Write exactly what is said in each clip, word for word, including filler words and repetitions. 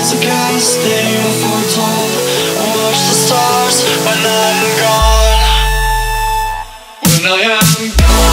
skies are cast, they are foretold. Watch the stars when I'm gone. When I am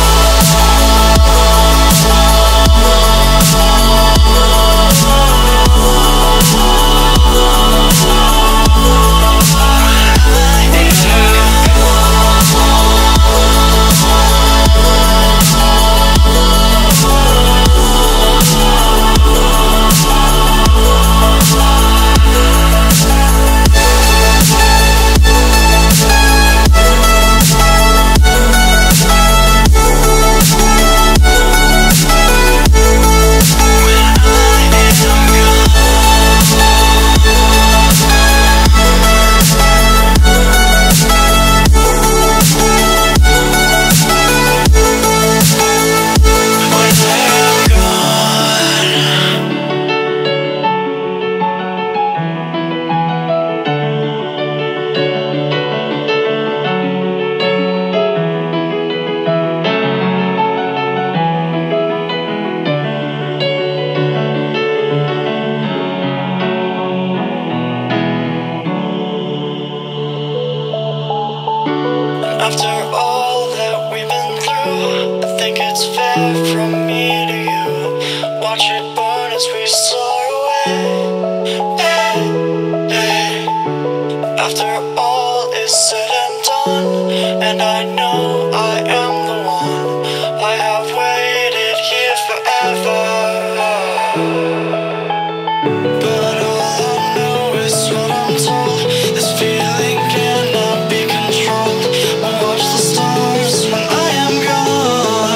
after all that we've been through, I think it's fair from me to you. Watch it burn as we soar away. Hey, hey. After all is said and done, and I know I am the one, I have waited here forever. But all I know is what I'm told. This feeling cannot be controlled. Watch the stars when I am gone.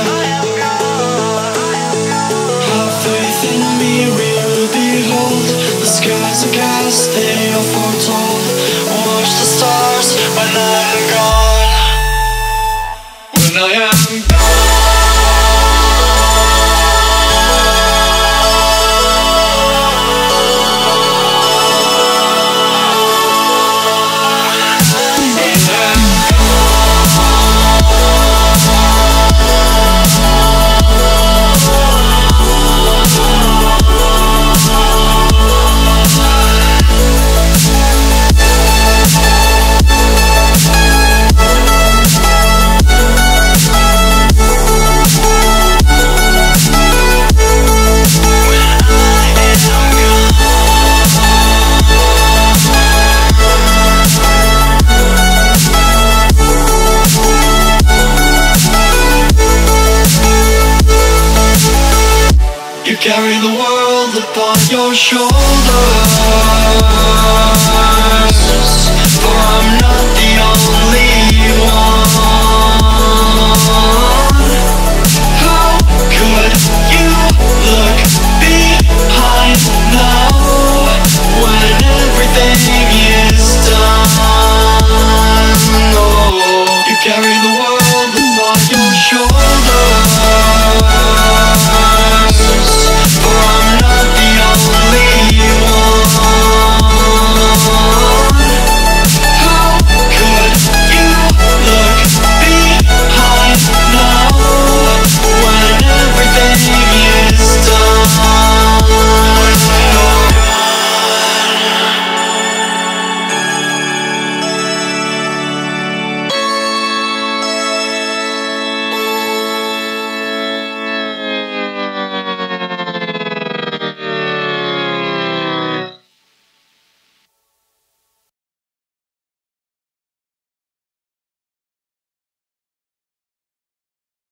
Have faith in me, we will behold. The skies are cast, they are foretold. Watch the stars when I'm gone. When I am gone. You carry the world upon your shoulders, for I'm not the